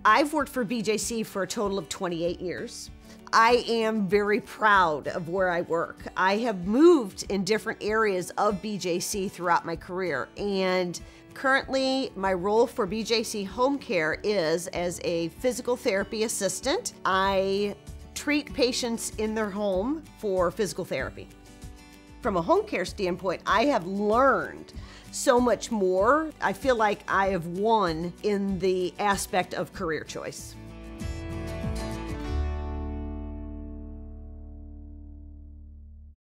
I've worked for BJC for a total of 28 years. I am very proud of where I work. I have moved in different areas of BJC throughout my career, and currently my role for BJC Home Care is as a physical therapy assistant. I treat patients in their home for physical therapy. From a home care standpoint, I have learned so much more. I feel like I have won in the aspect of career choice.